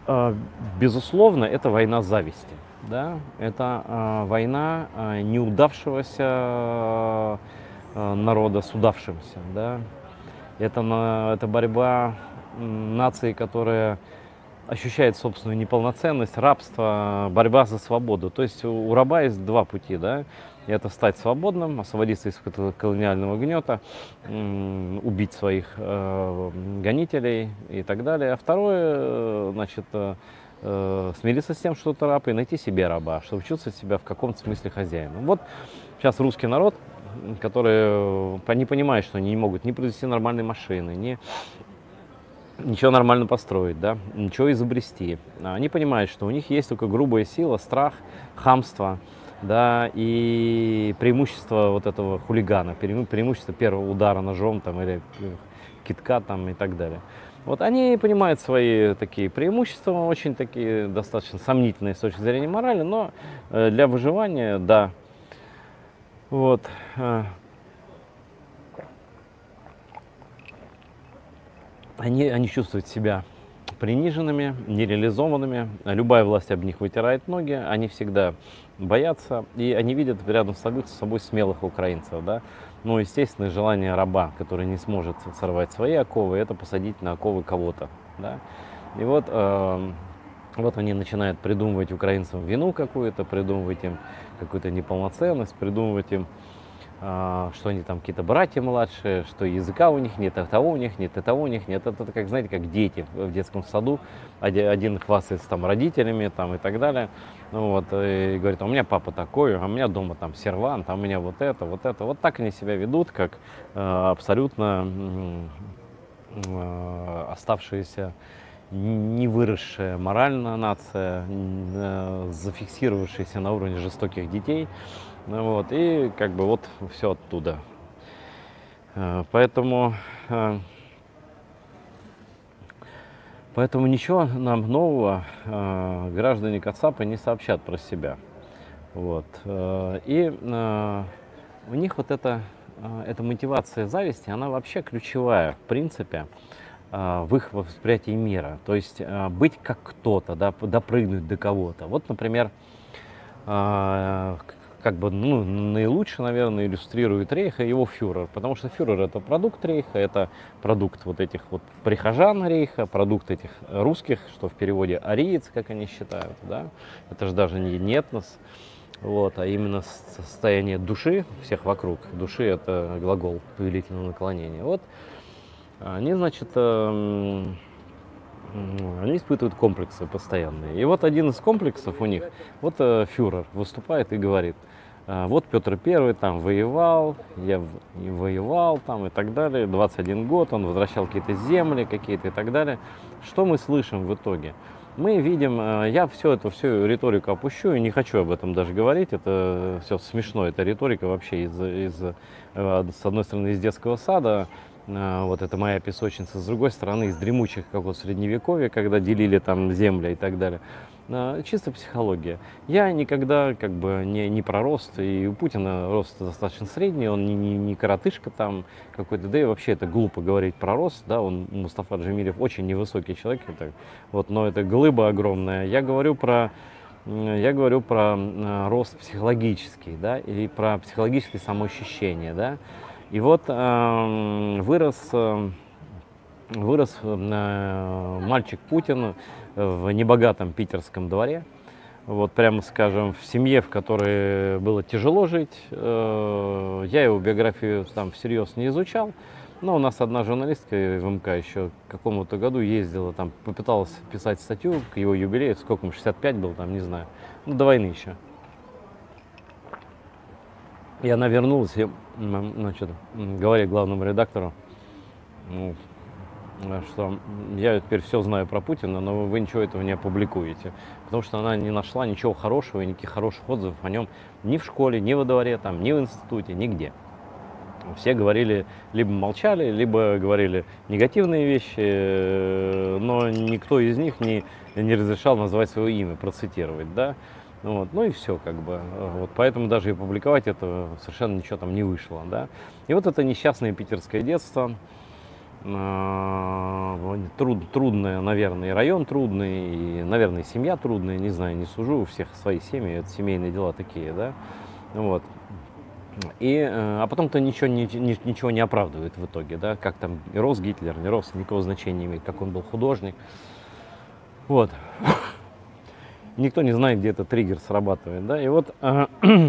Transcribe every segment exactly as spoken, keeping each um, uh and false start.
А, безусловно, это война зависти, да, это, а, война, а, неудавшегося, а, народа с удавшимся, да. Это на это борьба, м, нации, которая ощущает собственную неполноценность, рабство, борьба за свободу. То есть у у раба есть два пути, да. Это стать свободным, освободиться из этого колониального гнета, м, убить своих, э, гонителей и так далее. А второе, э, значит, э, э, смириться с тем, что ты раб, и найти себе раба, чтобы чувствовать себя в каком-то смысле хозяином. Вот сейчас русский народ, м, который, э, не понимает, что они не могут ни произвести нормальные машины, ни ничего нормально построить, да, ничего изобрести. А Они понимают, что у них есть только грубая сила, страх, хамство, да, и преимущество вот этого хулигана, преиму- преимущество первого удара ножом там или э, китка там и так далее. Вот они понимают свои такие преимущества, очень такие достаточно сомнительные с точки зрения морали, но э, для выживания, да. Вот. э, Они, они чувствуют себя приниженными, нереализованными. Любая власть об них вытирает ноги. Они всегда боятся. И они видят рядом с собой, с собой смелых украинцев. Да? Но, естественно, желание раба, который не сможет сорвать свои оковы, это посадить на оковы кого-то. Да? И вот, э, вот они начинают придумывать украинцам вину какую-то, придумывать им какую-то неполноценность, придумывать им, а, что они там какие-то братья младшие, что языка у них нет, а того у них нет, и того у них нет. Это, как, знаете, как дети в в детском саду. Один, один хвастается там родителями там, и так далее. Ну, вот, и говорит, а у меня папа такой, а у меня дома там сервант, а у меня вот это, вот это. Вот так они себя ведут, как э, абсолютно м, э, оставшиеся не выросшая морально нация, н- э, зафиксировавшаяся на уровне жестоких детей. Ну вот, и как бы вот все оттуда. Э, Поэтому, э, поэтому ничего нам нового э, граждане Кацапа не сообщат про себя. Вот. э, И э, у них вот эта, э, эта мотивация зависти, она вообще ключевая, в принципе, э, в их восприятии мира. То есть э, быть как кто-то, да, п- допрыгнуть до кого-то. Вот, например, а, к- как бы, ну, наилучше, наверное, иллюстрирует Рейха его фюрер, потому что фюрер это продукт Рейха, это продукт вот этих вот прихожан Рейха, продукт этих русских, что в переводе ариец, как они считают, да, это же даже не, не этнос, вот, а именно состояние души всех вокруг. Души это глагол повелительного наклонения. Вот они, значит, эм, М, Они испытывают комплексы постоянные. И вот один из комплексов у них, вот э, фюрер выступает и говорит, э, вот Петр Первый там воевал, я в- и воевал там и так далее, двадцать один год, он возвращал какие-то земли какие-то и так далее. Что мы слышим в итоге? Мы видим, э, я все это, всю риторику опущу и не хочу об этом даже говорить, это все смешно, это риторика вообще из, из, э, с одной стороны из детского сада, а, вот это моя песочница, с другой стороны, из дремучих, как вот средневековья, когда делили там земли и так далее. А, Чисто психология. Я никогда как бы не, не про рост, и у Путина рост достаточно средний, он не, не, не коротышка там какой-то, да и вообще это глупо говорить про рост, да, он, Мустафа Джемилев, очень невысокий человек, это, вот, но это глыба огромная. Я говорю про м, я говорю про м, рост психологический, да, и про психологическое самоощущение, да. И вот эм, вырос, э, вырос э, мальчик Путин в небогатом питерском дворе. Вот прямо скажем, в семье, в которой было тяжело жить. Э, Я его биографию там всерьез не изучал. Но у нас одна журналистка из МК еще к какому-то году ездила, там попыталась писать статью к его юбилею, сколько ему, шестьдесят пять был, там, не знаю, ну, до войны еще. И она вернулась и, м, значит, м, говорит главному редактору, ну, э, что я теперь все знаю про Путина, но вы ничего этого не опубликуете. Потому что она не нашла ничего хорошего и никаких хороших отзывов о нем ни в школе, ни во дворе, там, ни в институте, нигде. Все говорили, либо молчали, либо говорили негативные вещи, э, но никто из них не, не разрешал назвать свое имя, процитировать, да. Ну Вот. Ну и все, как бы. Вот. Поэтому даже и публиковать это совершенно ничего там не вышло, да. И вот это несчастное питерское детство, э, труд, трудный, наверное, и район трудный, и, наверное, семья трудная, не знаю, не сужу, у всех свои семьи, это семейные дела такие, да, вот. И, а потом-то ничего, ничего не оправдывает в итоге, да, как там и рос Гитлер, не рос, никакого значения не имеет, как он был художник. Вот. Никто не знает, где этот триггер срабатывает, да, и вот э,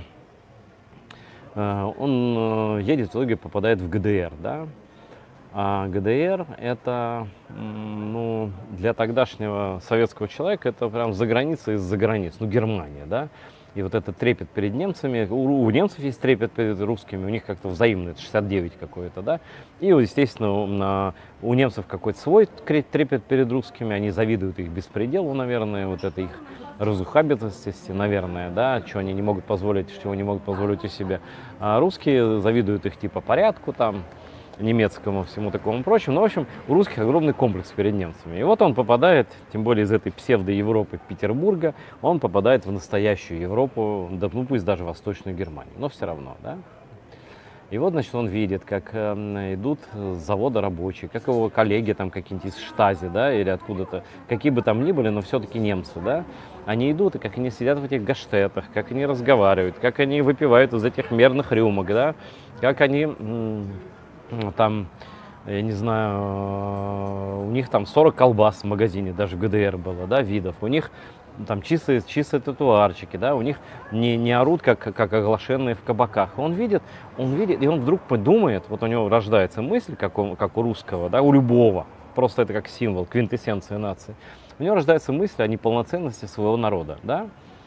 э, он э, едет, в итоге попадает в ГДР, да, а ГДР это, ну, для тогдашнего советского человека это прям за границей из-за границ, ну, Германия, да. И вот этот трепет перед немцами, у, у немцев есть трепет перед русскими, у них как-то взаимно, это шестьдесят девять какой-то, да. И, естественно, на, у немцев какой-то свой трепет перед русскими, они завидуют их беспределу, наверное, вот это их разухабитости, наверное, да, что они не могут позволить, чего не могут позволить у себя. А русские завидуют их типа порядку там, немецкому, всему такому прочему. Ну, в общем, у русских огромный комплекс перед немцами. И вот он попадает, тем более из этой псевдо-Европы Петербурга, он попадает в настоящую Европу, да, ну пусть даже Восточную Германию, но все равно, да. И вот, значит, он видит, как э, идут с завода рабочие, как его коллеги там какие-нибудь из Штази, да, или откуда-то, какие бы там ни были, но все-таки немцы, да, они идут, и как они сидят в этих гаштетах, как они разговаривают, как они выпивают из этих мерных рюмок, да, как они... М- там, я не знаю, у них там сорок колбас в магазине, даже в ГДР было, да, видов, у них там чистые, чистые татуарчики, да, у них не, не орут, как, как оглашенные в кабаках. Он видит, он видит, и он вдруг подумает, вот у него рождается мысль, как у, как у русского, да, у любого, просто это как символ, квинтэссенция нации, у него рождается мысль о неполноценности своего народа, да,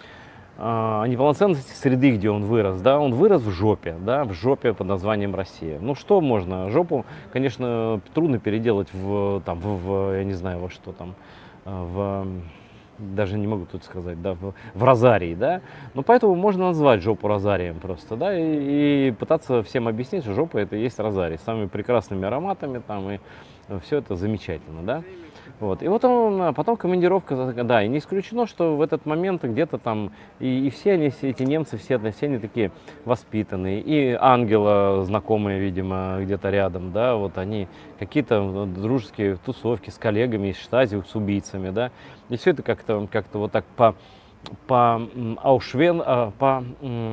о неполноценности среды, где он вырос, да, он вырос в жопе, да, в жопе под названием Россия. Ну что можно, жопу, конечно, трудно переделать в, там, в, в я не знаю, во что там, в, даже не могу тут сказать, да, в, в розарий, да, но поэтому можно назвать жопу розарием просто, да, и, и пытаться всем объяснить, что жопа это и есть розарий, с самыми прекрасными ароматами там, и все это замечательно, да. Вот. И вот он, потом командировка, да, и не исключено, что в этот момент где-то там, и, и все они, все эти немцы, все, все они такие воспитанные, и Ангела, знакомые, видимо, где-то рядом, да, вот они, какие-то дружеские тусовки с коллегами из Штази, с убийцами, да, и все это как-то, как-то вот так по, по Аушвен, по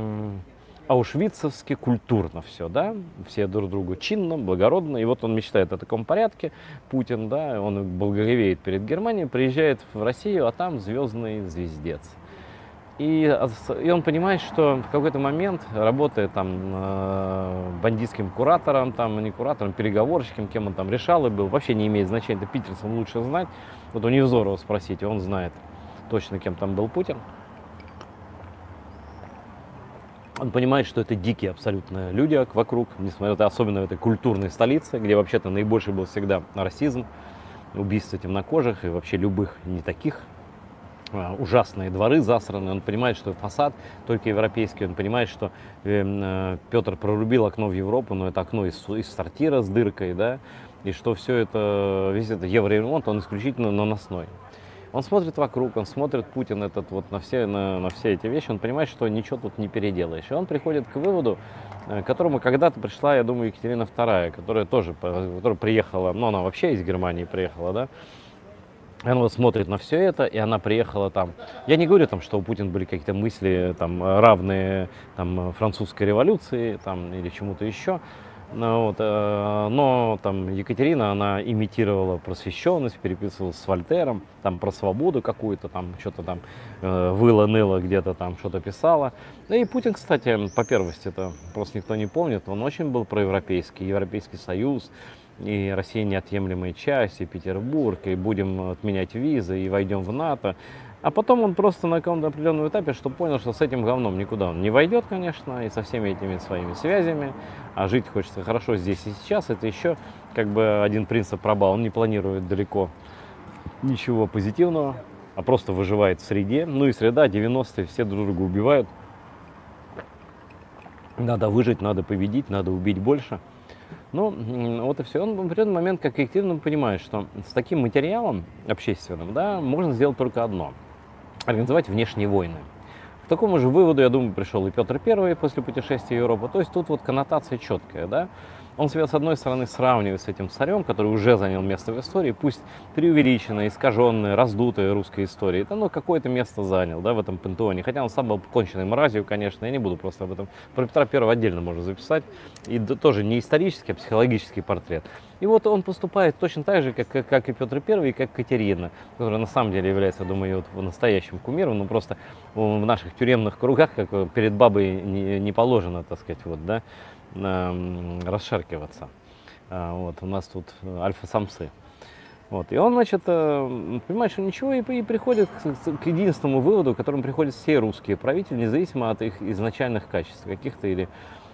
аушвицовски культурно все, да, все друг другу чинно, благородно, и вот он мечтает о таком порядке, Путин, да, он благоговеет перед Германией, приезжает в Россию, а там звездный звездец. И, и он понимает, что в какой-то момент, работая там э, бандитским куратором, там, не куратором, переговорщиком, кем он там решал и был, вообще не имеет значения, это питерцам лучше знать, вот у Невзорова спросите, он знает точно, кем там был Путин. Он понимает, что это дикие абсолютно люди вокруг, несмотря на особенно в этой культурной столице, где вообще-то наибольший был всегда расизм, убийства темнокожих и вообще любых не таких. Ужасные дворы засраны. Он понимает, что фасад только европейский. Он понимает, что э, Петр прорубил окно в Европу, но это окно из, из сортира с дыркой, да, и что все это, весь этот евроремонт, он исключительно наносной. Он смотрит вокруг, он смотрит Путин этот вот на все, на, на все эти вещи, он понимает, что ничего тут не переделаешь. И он приходит к выводу, к которому когда-то пришла, я думаю, Екатерина вторая, которая тоже, которая приехала, ну она вообще из Германии приехала, да. Она вот смотрит на все это, и она приехала там. Я не говорю там, что у Путина были какие-то мысли там равные там французской революции там или чему-то еще. Ну, вот, э, но там Екатерина, она имитировала просвещенность, переписывалась с Вольтером, там про свободу какую-то, там что-то там э, выла-ныла, где-то там что-то писала. Да и Путин, кстати, по первости, это просто никто не помнит, он очень был проевропейский, Европейский Союз, и Россия неотъемлемая часть, и Петербург, и будем отменять визы, и войдем в НАТО. А потом он просто на каком-то определенном этапе, что понял, что с этим говном никуда он не войдет, конечно, и со всеми этими своими связями, а жить хочется хорошо здесь и сейчас, это еще как бы один принцип раба, он не планирует далеко ничего позитивного, а просто выживает в среде, ну и среда, девяностые, все друг друга убивают, надо выжить, надо победить, надо убить больше. Ну, вот и все. Он в определенный момент, как Екатерина, понимает, что с таким материалом общественным, да, можно сделать только одно – организовать внешние войны. К такому же выводу, я думаю, пришел и Петр Первый после путешествия в Европу. То есть тут вот коннотация четкая, да. Он себя, с одной стороны, сравнивает с этим царем, который уже занял место в истории, пусть преувеличенное, искаженное, раздутое русской истории, это, ну, какое-то место занял, да, в этом пантеоне. Хотя он сам был конченной мразью, конечно, я не буду просто об этом. Про Петра Первого отдельно можно записать. И тоже не исторический, а психологический портрет. И вот он поступает точно так же, как, как, как и Петр Первый, и как Катерина, которая на самом деле является, я думаю, вот настоящим кумиром, но просто в наших тюремных кругах, как перед бабой не, не положено, так сказать, вот, да, расшаркиваться. Вот, у нас тут альфа-самцы. Вот, и он, значит, понимает, что ничего, и, и приходит к, к единственному выводу, к которому приходят все русские правители, независимо от их изначальных качеств, каких-то или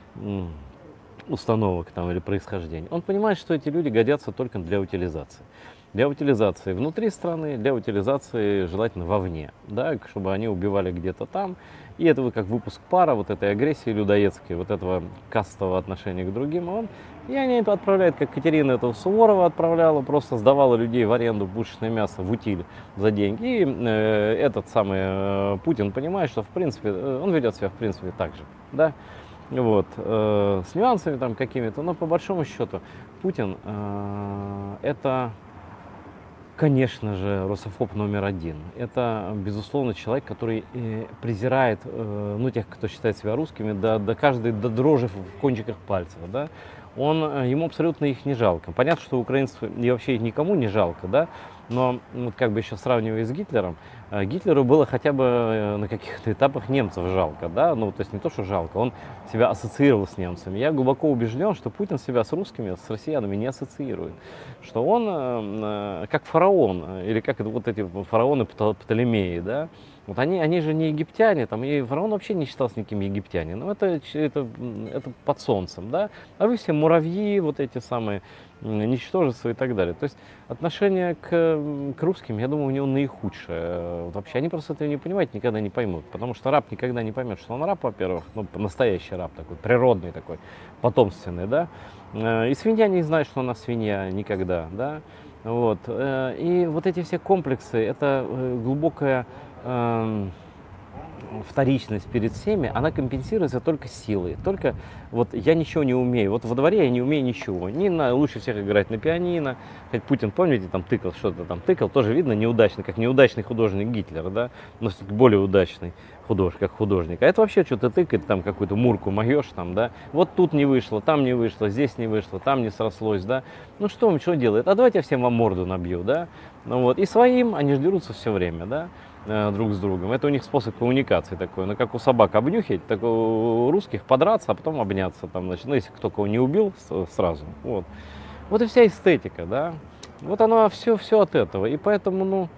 установок там, или происхождения. Он понимает, что эти люди годятся только для утилизации. Для утилизации внутри страны, для утилизации желательно вовне, да, чтобы они убивали где-то там. И это вот как выпуск пара, вот этой агрессии людоедской, вот этого кастового отношения к другим. Он, и они отправляют, как Катерина этого Суворова отправляла, просто сдавала людей в аренду пушечное мясо в утиль за деньги. И э, этот самый э, Путин понимает, что в принципе, э, он ведет себя в принципе так же, да. Вот, э, с нюансами там какими-то, но по большому счету Путин э, это, конечно же, русофоб номер один. Это, безусловно, человек, который э, презирает, э, ну, тех, кто считает себя русскими, до, до каждой, до дрожи в кончиках пальцев, да. Он, ему абсолютно их не жалко. Понятно, что украинцев и вообще их никому не жалко, да, но вот как бы еще сравнивая с Гитлером, Гитлеру было хотя бы на каких-то этапах немцев жалко, да, ну, то есть не то, что жалко, он себя ассоциировал с немцами. Я глубоко убежден, что Путин себя с русскими, с россиянами не ассоциирует, что он как фараон, или как это вот эти фараоны Птолемеи, да, вот они, они же не египтяне, там, и фараон вообще не считался никаким египтянином, это, это, это под солнцем, да, а вы все муравьи, вот эти самые, ничтожества и так далее. То есть отношение к, к русским, я думаю, у него наихудшее. Вот вообще они просто этого не понимают, никогда не поймут, потому что раб никогда не поймет, что он раб, во-первых, ну, настоящий раб такой, природный такой, потомственный, да, и свинья не знает, что она свинья никогда, да, вот, и вот эти все комплексы, это глубокая вторичность перед всеми, она компенсируется только силой. Только вот я ничего не умею. Вот во дворе я не умею ничего. Не на, лучше всех играть на пианино. Хоть Путин, помните, там тыкал что-то, там тыкал, тоже видно неудачно, как неудачный художник Гитлер, да, но более удачный художник, как художник. А это вообще что-то тыкает, там какую-то мурку моешь, там, да, вот тут не вышло, там не вышло, здесь не вышло, там не срослось, да. Ну что он, что делает? А давайте я всем вам морду набью, да. Ну вот, и своим они же дерутся все время, да, друг с другом. Это у них способ коммуникации такой. Ну, как у собак обнюхать, так у русских подраться, а потом обняться. Там, значит, ну, если кто кого не убил сразу. Вот. Вот и вся эстетика, да. Вот оно все, все от этого. И поэтому, ну,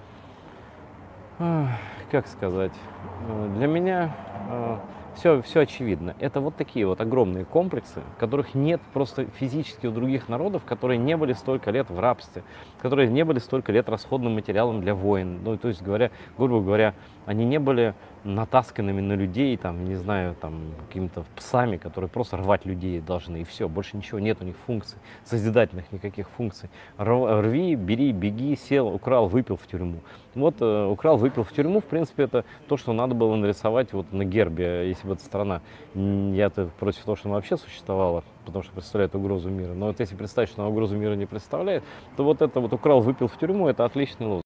как сказать, для меня все, все очевидно. Это вот такие вот огромные комплексы, которых нет просто физически у других народов, которые не были столько лет в рабстве, которые не были столько лет расходным материалом для войн. Ну, то есть, говоря, грубо говоря, они не были натасканными на людей, там, не знаю, там, какими-то псами, которые просто рвать людей должны, и все, больше ничего нет у них функций, созидательных никаких функций. Рви, бери, беги, сел, украл, выпил в тюрьму. Вот, э, украл, выпил в тюрьму, в принципе, это то, что надо было нарисовать вот на гербе, если бы эта страна, я-то против того, что она вообще существовала, потому что представляет угрозу мира, но вот если представить, что она угрозу мира не представляет, то вот это вот украл, выпил в тюрьму, это отличный лозунг.